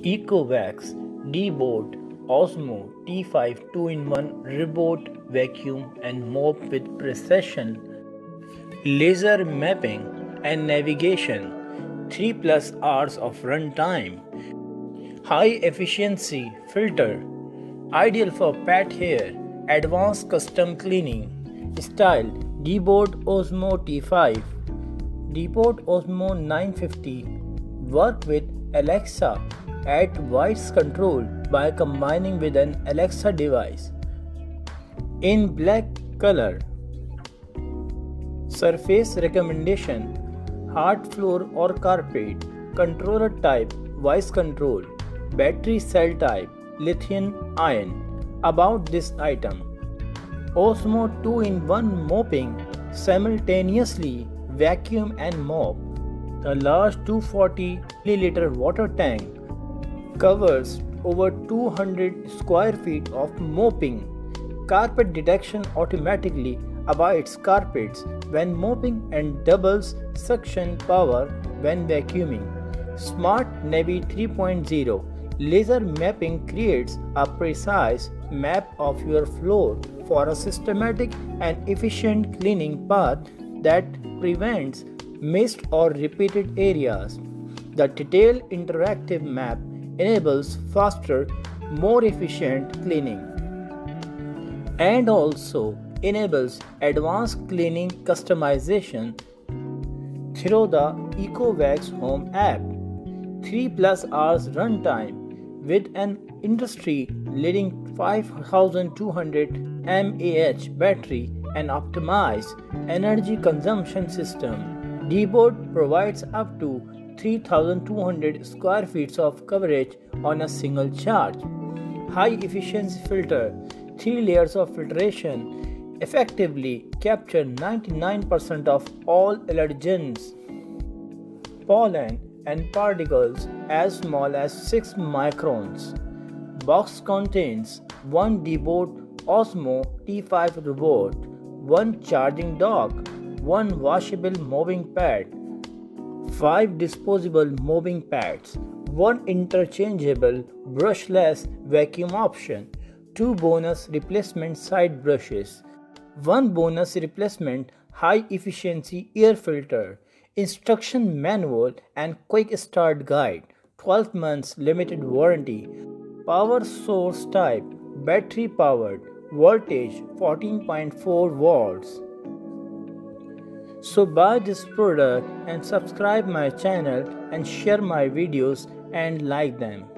Ecovacs D-Boat Osmo T5 2-in-1 Rebot Vacuum and Mop with Precision Laser Mapping and Navigation, 3+ hours of runtime. High efficiency filter, ideal for pet hair, advanced custom cleaning. Style D-Boat Osmo T5, D-Boat Osmo 950. Work with Alexa at voice control by combining with an Alexa device. In black color. Surface recommendation: hard floor or carpet. Controller type: voice control. Battery cell type: lithium ion. About this item: Osmo 2-in-1 mopping, simultaneously vacuum and mop. The large 240 ml water tank covers over 200 square feet of mopping. Carpet detection automatically avoids carpets when mopping and doubles suction power when vacuuming. Smart Navi 3.0 laser mapping creates a precise map of your floor for a systematic and efficient cleaning path that prevents missed or repeated areas. The detailed interactive map enables faster, more efficient cleaning and also enables advanced cleaning customization through the Ecovacs Home app. 3+ hours runtime with an industry-leading 5200 mAh battery and optimized energy consumption system. D-Boat provides up to 3200 square feet of coverage on a single charge. High efficiency filter, 3 layers of filtration effectively capture 99% of all allergens, pollen and particles as small as 6 microns. Box contains 1 D-Boat Osmo T5 robot, 1 charging dock, 1 washable mopping pad, 5 disposable mopping pads, 1 interchangeable brushless vacuum option, 2 bonus replacement side brushes, 1 bonus replacement high efficiency air filter, instruction manual and quick start guide, 12 months limited warranty, power source type battery powered, voltage 14.4 volts. So buy this product and subscribe my channel and share my videos and like them.